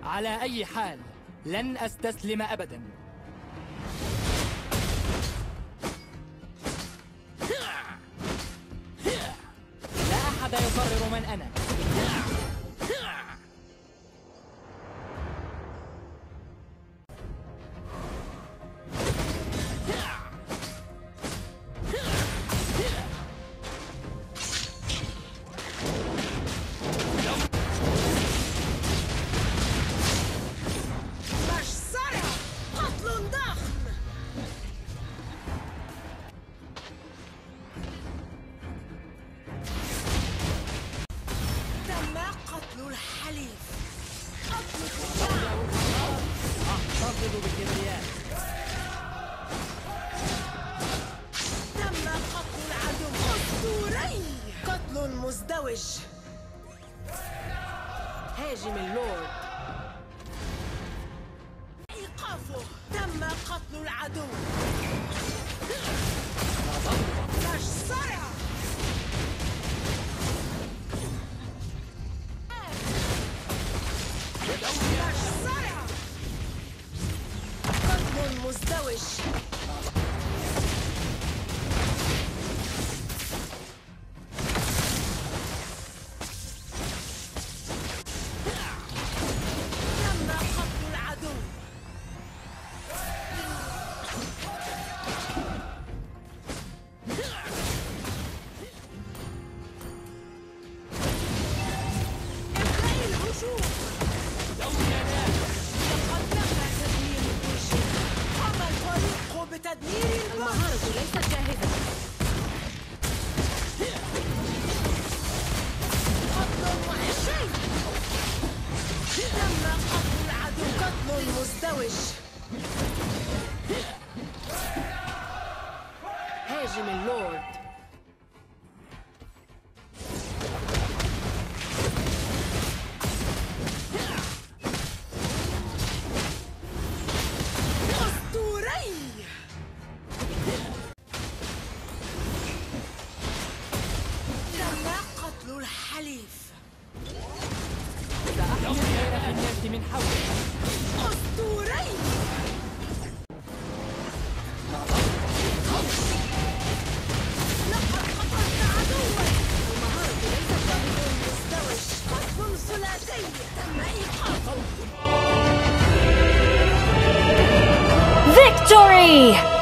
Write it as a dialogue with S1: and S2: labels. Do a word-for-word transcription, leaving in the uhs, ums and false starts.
S1: على أي حال لن أستسلم أبداً. لا أحد يقرر من أنا.
S2: مزدوج. هاجم اللورد. ايقافه. تم قتل العدو. مجزرة. مجزرة. قتل مزدوج.
S3: المهارة ليست جاهزة.
S2: قتل وحشي. تم قتل العدو. قتل مزدوج. هاجم اللورد. الحليف.
S1: سأحمل غير الناس من حولك.
S2: أسطوري. لقد قتلت عدوا. المهارة ليست جاهزة. مزدوج. قتل ثلاثي. تم إيقافه.
S4: Victory!